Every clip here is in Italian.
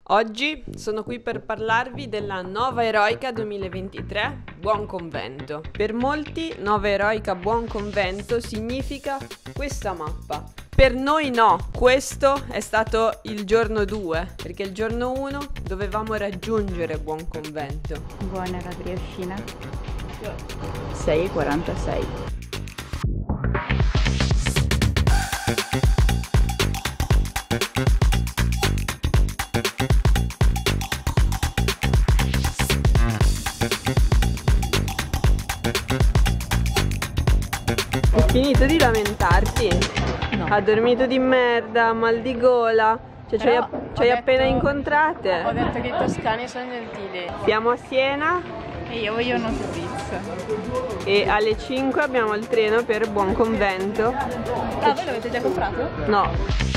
Oggi sono qui per parlarvi della Nova Eroica 2023 Buon Convento. Per molti Nova Eroica Buon Convento significa questa mappa. Per noi no, questo è stato il giorno 2, perché il giorno 1 dovevamo raggiungere Buon Convento. Buona la brioscina. 6,46. Hai finito di lamentarti? No. Ha dormito di merda, mal di gola, cioè ci Però hai ho appena detto- incontrate. Ho detto che i toscani sono gentili Siamo a Siena e io voglio uno servizio. e alle 5 abbiamo il treno per Buon Convento. Ah, voi l'avete già comprato? No.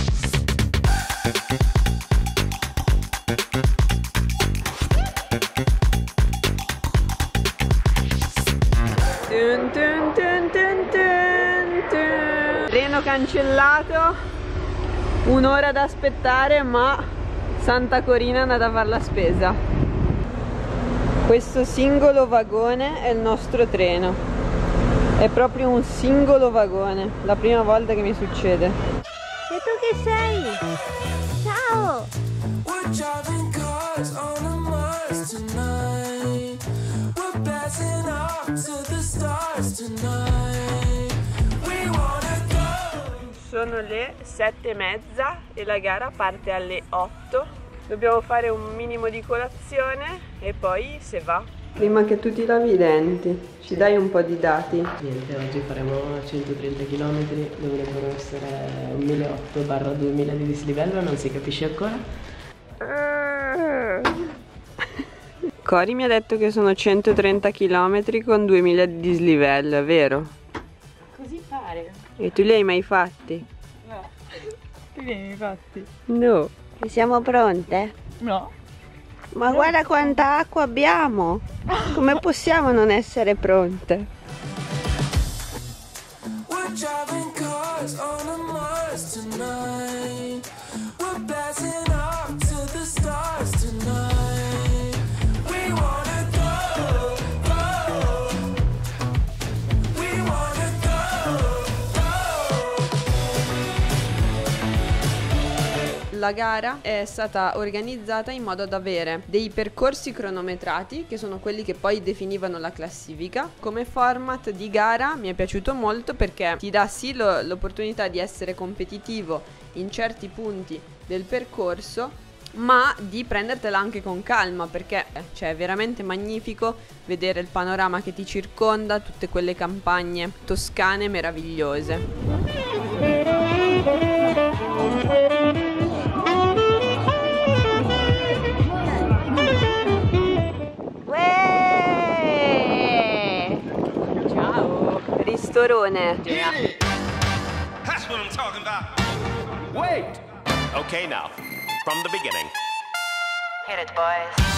Tun tun tun tun tun tun. Treno cancellato, un'ora da aspettare, ma Santa Corina è andata a fare la spesa. Questo singolo vagone è il nostro treno. È proprio un singolo vagone, la prima volta che mi succede. E tu chi sei? Ciao! We're driving cars on a Mars tonight. We're blasting off to the stars tonight. We wanna go. Sono le 7:30 e la gara parte alle 8. Dobbiamo fare un minimo di colazione e poi se va. Prima che tu ti lavi i denti, ci dai un po' di dati? Niente, oggi faremo 130 km, dovrebbero essere 1800-2000 di dislivello, non si capisce ancora. Cori mi ha detto che sono 130 km con 2000 di dislivello, è vero? Così pare. E tu li hai mai fatti? No. Che vieni fatti? No. Siamo pronte? No. Ma guarda quanta acqua abbiamo! Come possiamo non essere pronte? We're driving cars on a Mars tonight. We're blasting off to the stars tonight. We wanna go, go. We wanna go, go. La gara è stata organizzata in modo da avere dei percorsi cronometrati, che sono quelli che poi definivano la classifica. Come format di gara mi è piaciuto molto perché ti dà sì l'opportunità di essere competitivo in certi punti del percorso, ma di prendertela anche con calma, perché cioè, è veramente magnifico vedere il panorama che ti circonda, tutte quelle campagne toscane meravigliose. Uè! Ciao, ristorone. That's what I'm talking about. Wait! Okay, now, from the beginning. Hit it, boys.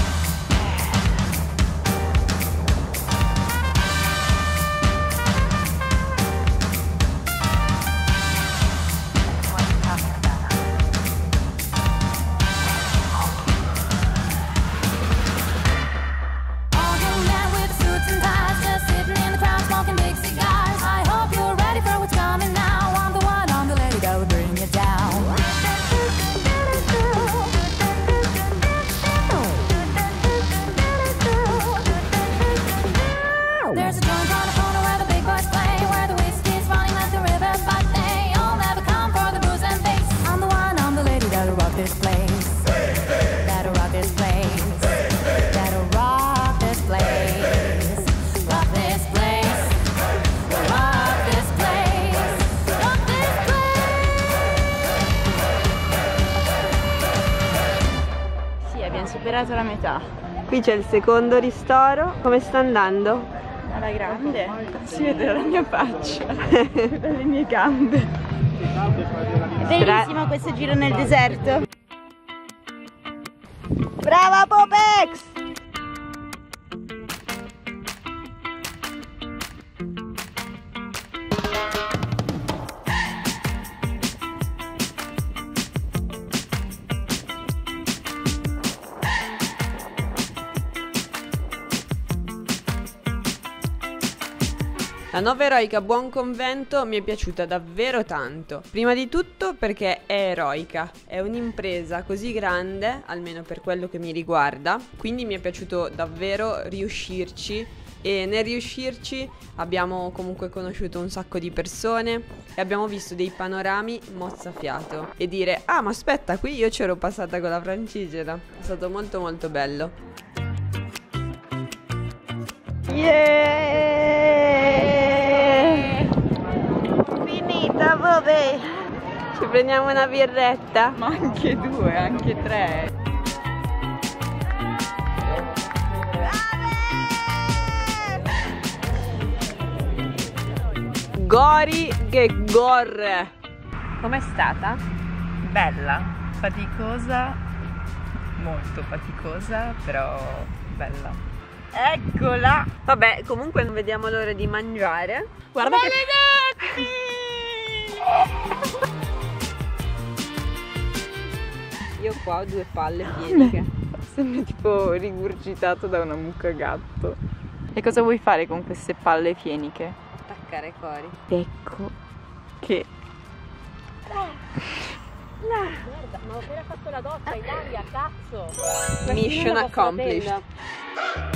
All young men with suits and ties, just sitting in the crowd smoking big cigars. I hope you're ready for what's coming now. I'm the one on the lady that will bring it down. There's a joint on the corner where the big boys play, where the whiskey's running like the rivers, but they all never come for the booze and bass. I'm the one, I'm the lady that'll rock this place. That'll rock this place. That'll rock this place. Rock this place. Rock this place. Rock this place. Sì, abbiamo superato la metà. Qui c'è il secondo ristoro. Come sta andando? Alla grande. Si vede la mia faccia. Le mie gambe. Bellissimo questo giro nel deserto. Brava Popex! La Nova Eroica Buon Convento mi è piaciuta davvero tanto. Prima di tutto perché è eroica, è un'impresa così grande, almeno per quello che mi riguarda, quindi mi è piaciuto davvero riuscirci e nel riuscirci abbiamo comunque conosciuto un sacco di persone e abbiamo visto dei panorami mozzafiato e dire ah ma aspetta, qui io c'ero passata con la Francigena. È stato molto molto bello. Yeah! Finita, vabbè. Ci prendiamo una birretta? Ma anche 2, anche 3. Gori che gorre! Com'è stata? Bella, faticosa, molto faticosa, però bella. Eccola! Vabbè, comunque non vediamo l'ora di mangiare. Guarda Io qua ho 2 palle piene. sembra tipo rigurgitato da una mucca gatto. E cosa vuoi fare con queste palle fieniche? Attaccare cori. Ecco che... Guarda, ma ho appena fatto la doccia in aria, cazzo! Mission accomplished.